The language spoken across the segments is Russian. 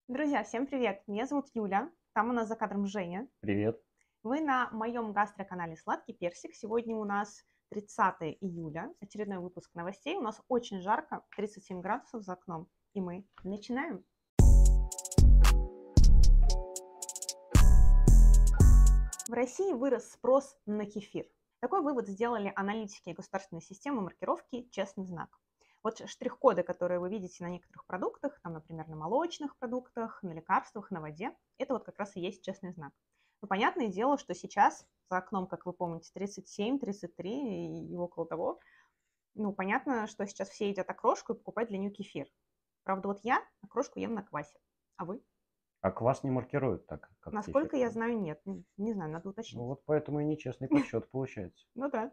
Друзья, всем привет! Меня зовут Юля, там у нас за кадром Женя. Привет. Вы на моем гастроканале «Сладкий персик». Сегодня у нас 30 июля, очередной выпуск новостей. У нас очень жарко, 37 градусов за окном, и мы начинаем. В России вырос спрос на кефир. Такой вывод сделали аналитики государственной системы маркировки «Честный знак». Вот штрих-коды, которые вы видите на некоторых продуктах, там, например, на молочных продуктах, на лекарствах, на воде, это вот как раз и есть честный знак. Ну, понятное дело, что сейчас за окном, как вы помните, 37, 33 и около того. Ну, понятно, что сейчас все едят окрошку и покупают для нее кефир. Правда, вот я окрошку ем на квасе. А вы? А квас не маркируют так, как кефир. Насколько я знаю, нет. Не знаю, надо Ну уточнить. вот поэтому и нечестный подсчет получается. Ну да.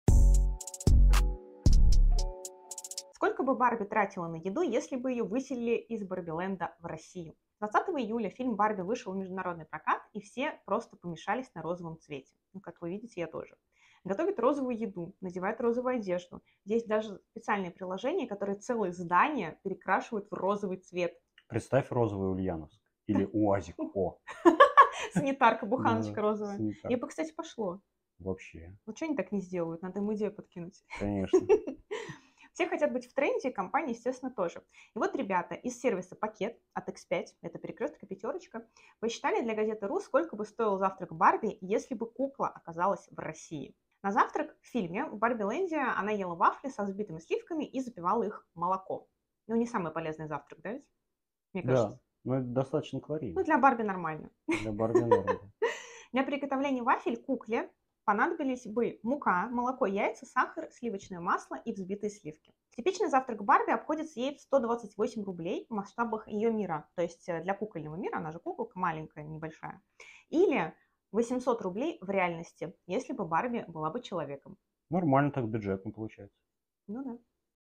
Сколько бы Барби тратила на еду, если бы ее выселили из Барбиленда в Россию? 20 июля фильм «Барби» вышел в международный прокат, и все просто помешались на розовом цвете. Ну, как вы видите, я тоже. Готовят розовую еду, надевают розовую одежду. Есть даже специальные приложения, которые целые здания перекрашивают в розовый цвет. Представь розовый Ульяновск или УАЗик. О, Санитарка, да, буханочка розовая. Мне санитар. бы, кстати, пошло. Вообще, Вот что они так не сделают? Надо им идею подкинуть. конечно. Все хотят быть в тренде, и компания, естественно, тоже. И вот ребята из сервиса «Пакет» от X5, это перекрестка, пятерочка, посчитали для газеты «Ру», сколько бы стоил завтрак Барби, если бы кукла оказалась в России. На завтрак в фильме в Барби-ленде она ела вафли со взбитыми сливками и запивала их молоком. Ну, не самый полезный завтрак, да ведь? Мне кажется. Да, но это достаточно Ну, калорийно. для Барби нормально. Для Барби норм. Для приготовления вафель кукле понадобились бы мука, молоко, яйца, сахар, сливочное масло и взбитые сливки. Типичный завтрак Барби обходится ей в 128 рублей в масштабах ее мира, то есть для кукольного мира, она же куколка маленькая, небольшая, или 800 рублей в реальности, если бы Барби была бы человеком. Нормально так бюджетно получается. Ну да.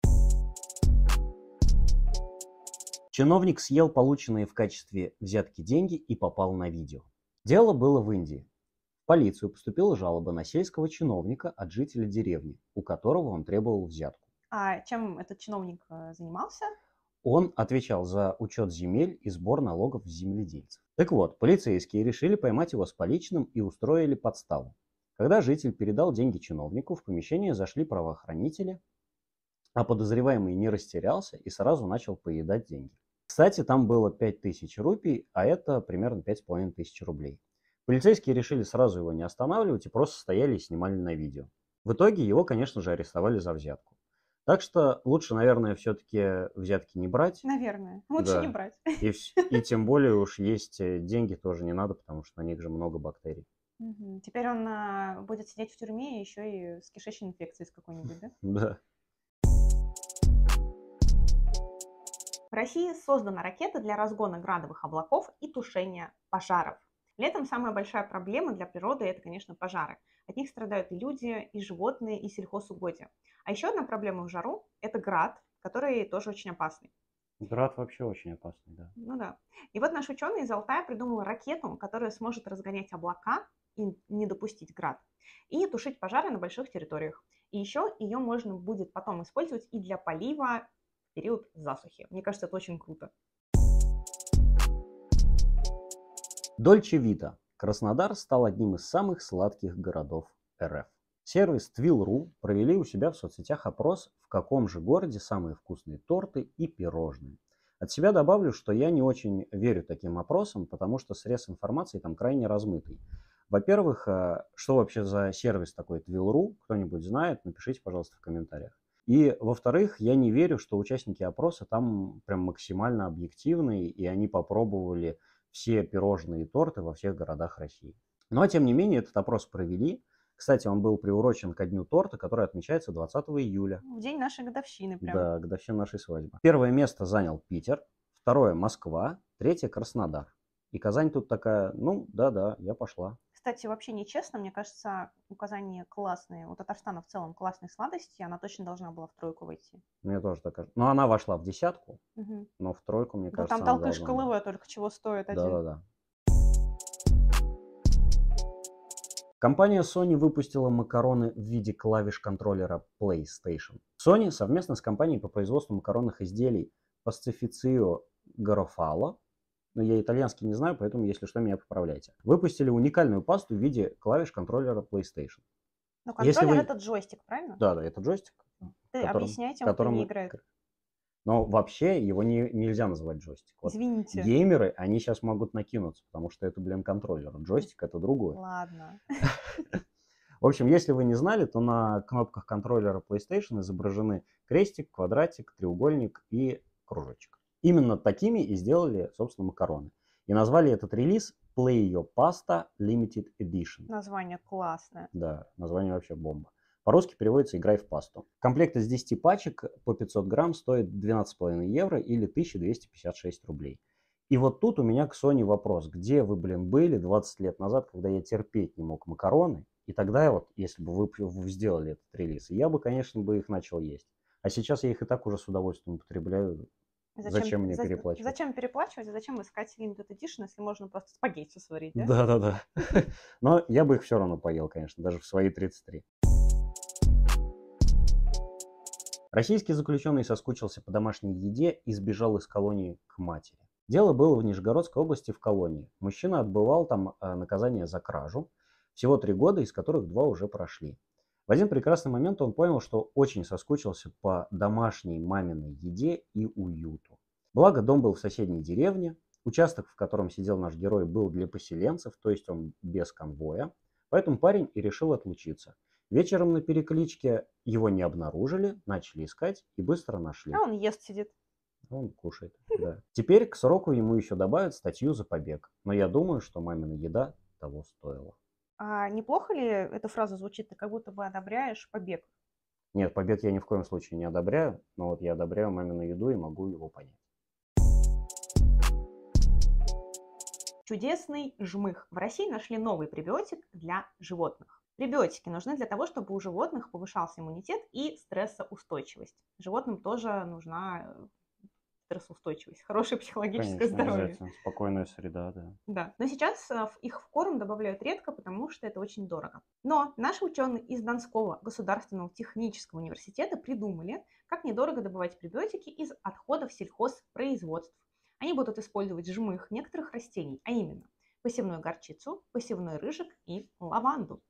Чиновник съел полученные в качестве взятки деньги и попал на видео. Дело было в Индии. В полицию поступила жалоба на сельского чиновника от жителя деревни, у которого он требовал взятку. А чем этот чиновник занимался? Он отвечал за учет земель и сбор налогов с земледельцев. Так вот, полицейские решили поймать его с поличным и устроили подставу. Когда житель передал деньги чиновнику, в помещение зашли правоохранители, а подозреваемый не растерялся и сразу начал поедать деньги. Кстати, там было 5000 рупий, а это примерно 5500 рублей. Полицейские решили сразу его не останавливать и просто стояли и снимали на видео. В итоге его, конечно же, арестовали за взятку. Так что лучше, наверное, все-таки взятки не брать. Наверное. Лучше не Да. брать. И тем более уж есть деньги тоже не надо, потому что на них же много бактерий. Теперь он будет сидеть в тюрьме еще и с кишечной инфекцией с какой-нибудь, да? Да. В России создана ракета для разгона градовых облаков и тушения пожаров. Летом самая большая проблема для природы – это, конечно, пожары. От них страдают и люди, и животные, и сельхозугодия. А еще одна проблема в жару – это град, который тоже очень опасный. Град вообще очень опасный, да. Ну да. И вот наш ученый из Алтая придумал ракету, которая сможет разгонять облака и не допустить град, и тушить пожары на больших территориях. И еще ее можно будет потом использовать и для полива в период засухи. Мне кажется, это очень круто. Дольче Вита. Краснодар стал одним из самых сладких городов РФ. Сервис Twil.ru провели у себя в соцсетях опрос, в каком же городе самые вкусные торты и пирожные. От себя добавлю, что я не очень верю таким опросам, потому что срез информации там крайне размытый. Во-первых, что вообще за сервис такой Twil.ru, кто-нибудь знает, напишите, пожалуйста, в комментариях. И, во-вторых, я не верю, что участники опроса там прям максимально объективные, и они попробовали все пирожные и торты во всех городах России. Но, тем не менее, этот опрос провели. Кстати, он был приурочен ко дню торта, который отмечается 20 июля. В день нашей годовщины прям. Да, годовщина нашей свадьбы. Первое место занял Питер, второе Москва, третье Краснодар. И Казань тут такая, ну да-да, я пошла. Кстати, вообще нечестно, мне кажется, у Казани классные, у Татарстана в целом классные сладости, она точно должна была в тройку войти. Мне тоже так кажется. Но она вошла в десятку, Мгм. но в тройку, мне Да кажется, там она толкыш должна была. КЛВ только чего стоит один. Да-да-да. Компания Sony выпустила макароны в виде клавиш контроллера PlayStation. Sony совместно с компанией по производству макаронных изделий Pastificio Garofalo Но я итальянский не знаю, поэтому, если что, меня поправляйте. Выпустили уникальную пасту в виде клавиш контроллера PlayStation. Но Если контроллер вы... это джойстик, правильно? Да, это джойстик, Ты которым, объясняй тем, кто не которым... играет. Но вообще его нельзя называть джойстик. Вот Извините. геймеры, они сейчас могут накинуться, потому что это, контроллер. Джойстик это другое. Ладно. В общем, если вы не знали, то на кнопках контроллера PlayStation изображены крестик, квадратик, треугольник и кружочек. Именно такими и сделали, собственно, макароны. И назвали этот релиз Play Your Pasta Limited Edition. Название классное. Да, название вообще бомба. По-русски переводится «Играй в пасту». Комплект из 10 пачек по 500 грамм стоит 12,5 евро или 1256 рублей. И вот тут у меня к Sony вопрос. Где вы, были 20 лет назад, когда я терпеть не мог макароны? И тогда вот, если бы вы сделали этот релиз, я бы, конечно, их начал есть. А сейчас я их и так уже с удовольствием употребляю. Зачем мне переплачивать? Зачем переплачивать и зачем искать Limited Edition, если можно просто спагетти сварить, да? Да-да-да. Но я бы их все равно поел, конечно, даже в свои 33. Российский заключенный соскучился по домашней еде и сбежал из колонии к матери. Дело было в Нижегородской области в колонии. Мужчина отбывал там наказание за кражу. Всего 3 года, из которых 2 уже прошли. В один прекрасный момент он понял, что очень соскучился по домашней маминой еде и уюту. Благо, дом был в соседней деревне. Участок, в котором сидел наш герой, был для поселенцев, то есть он без конвоя. Поэтому парень и решил отлучиться. Вечером на перекличке его не обнаружили, начали искать и быстро нашли. А он ест, сидит. Он кушает, да. Теперь к сроку ему еще добавят статью за побег. Но я думаю, что мамина еда того стоила. А неплохо ли эта фраза звучит? Ты как будто бы одобряешь побег. Нет, побег я ни в коем случае не одобряю, но вот я одобряю мамину еду и могу его понять. Чудесный жмых. В России нашли новый пребиотик для животных. Пребиотики нужны для того, чтобы у животных повышался иммунитет и стрессоустойчивость. Животным тоже нужна стрессоустойчивость, хорошее психологическое Конечно, здоровье. обязательно. Спокойная среда, да. Да, но сейчас их в корм добавляют редко, потому что это очень дорого. Но наши ученые из Донского государственного технического университета придумали, как недорого добывать пребиотики из отходов сельхозпроизводств. Они будут использовать жмых некоторых растений, а именно посевную горчицу, посевной рыжик и лаванду.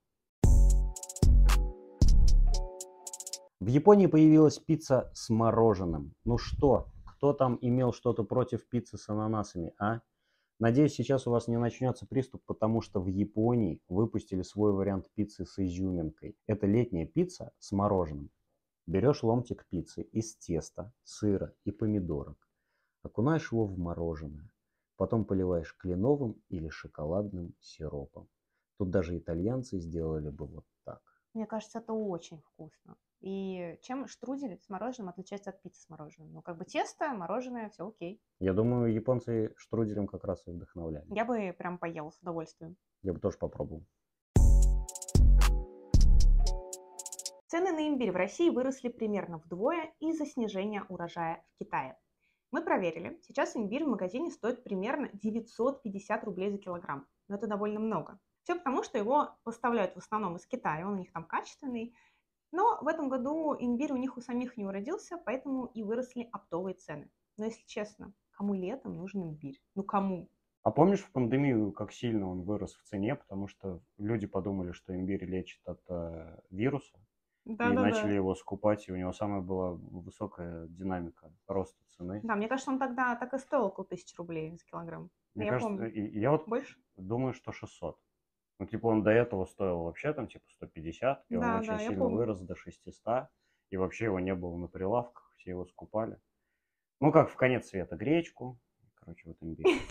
В Японии появилась пицца с мороженым. Ну что, кто там имел что-то против пиццы с ананасами, а? Надеюсь, сейчас у вас не начнется приступ, потому что в Японии выпустили свой вариант пиццы с изюминкой. Это летняя пицца с мороженым. Берешь ломтик пиццы из теста, сыра и помидорок, окунаешь его в мороженое, потом поливаешь кленовым или шоколадным сиропом. Тут даже итальянцы сделали бы вот так. Мне кажется, это очень вкусно. И чем штрудель с мороженым отличается от пиццы с мороженым? Ну, как бы тесто, мороженое, все окей. Я думаю, японцы штруделем как раз и вдохновляли. Я бы прям поела с удовольствием. Я бы тоже попробовал. Цены на имбирь в России выросли примерно вдвое из-за снижения урожая в Китае. Мы проверили, сейчас имбирь в магазине стоит примерно 950 рублей за килограмм, но это довольно много. Все потому, что его поставляют в основном из Китая, он у них там качественный, но в этом году имбирь у них у самих не уродился, поэтому и выросли оптовые цены. Но если честно, кому летом нужен имбирь? Ну кому? А помнишь в пандемию, как сильно он вырос в цене, потому что люди подумали, что имбирь лечит от вируса, и начали его скупать, и у него самая была высокая динамика роста цены. Да, мне кажется, он тогда так и стоил около 1000 рублей за килограмм. Мне Я кажется, помню. я вот Больше? думаю, что 600. Ну, типа он до этого стоил вообще там типа 150, и он Да, очень да, я сильно помню. вырос до 600, и вообще его не было на прилавках, все его скупали. Ну, как в конец света гречку, короче, вот имбирь.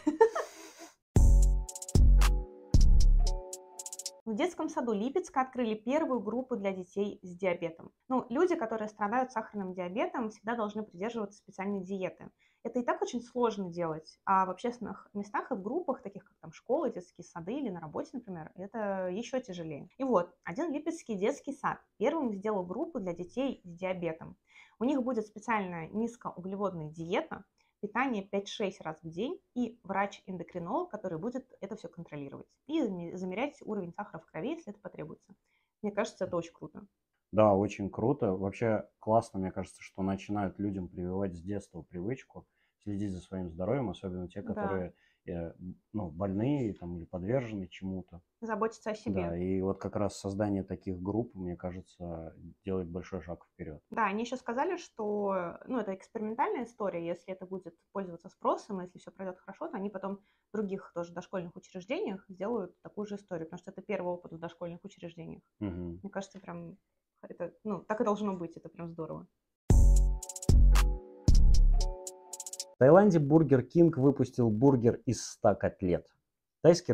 В детском саду Липецка открыли первую группу для детей с диабетом. Ну, люди, которые страдают сахарным диабетом, всегда должны придерживаться специальной диеты. Это и так очень сложно делать, а в общественных местах и в группах, таких как там школы, детские сады или на работе, например, это еще тяжелее. И вот, один липецкий детский сад первым сделал группу для детей с диабетом. У них будет специальная низкоуглеводная диета, питание 5-6 раз в день и врач-эндокринолог, который будет это все контролировать и замерять уровень сахара в крови, если это потребуется. Мне кажется, это очень круто. Да, очень круто. Вообще классно, мне кажется, что начинают людям прививать с детства привычку следить за своим здоровьем, особенно те, которые ну, больные там, или подвержены чему-то. Заботиться о себе. Да, и вот как раз создание таких групп, мне кажется, делает большой шаг вперед. Да, они еще сказали, что, ну, это экспериментальная история, если это будет пользоваться спросом, если все пройдет хорошо, то они потом в других тоже дошкольных учреждениях сделают такую же историю, потому что это первый опыт в дошкольных учреждениях. Мгм. Мне кажется, прям это, ну, так и должно быть, это прям здорово. В Таиланде Бургер Кинг выпустил бургер из 100 котлет. Тайский...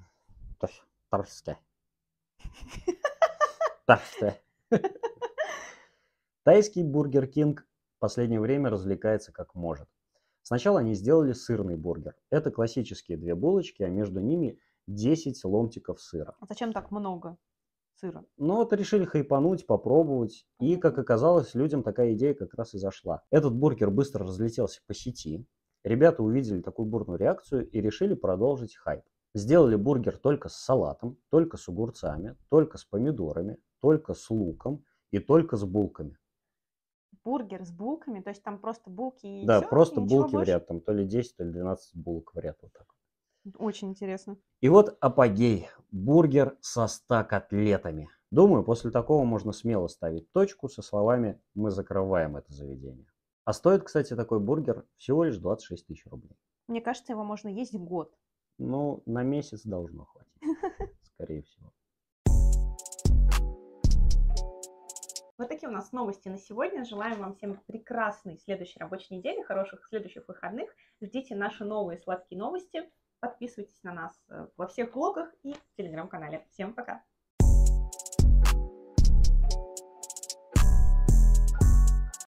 Тайский Бургер Кинг в последнее время развлекается как может. Сначала они сделали сырный бургер. Это классические две булочки, а между ними 10 ломтиков сыра. А зачем так много сыра? Но вот решили хайпануть, попробовать. И, как оказалось, людям такая идея как раз и зашла. Этот бургер быстро разлетелся по сети. Ребята увидели такую бурную реакцию и решили продолжить хайп. Сделали бургер только с салатом, только с огурцами, только с помидорами, только с луком и только с булками. Бургер с булками, то есть там просто булки и Да, все, просто и ничего булки в больше? ряд, там то ли 10, то ли 12 булок в ряд. Вот так. Очень интересно. И вот апогей. Бургер со 100 котлетами. Думаю, после такого можно смело ставить точку со словами «Мы закрываем это заведение». А стоит, кстати, такой бургер всего лишь 26 тысяч рублей. Мне кажется, его можно есть год. Ну, на месяц должно хватить, скорее всего. Вот такие у нас новости на сегодня. Желаем вам всем прекрасной следующей рабочей недели, хороших следующих выходных. Ждите наши новые сладкие новости. Подписывайтесь на нас во всех блогах и в телеграм-канале. Всем пока!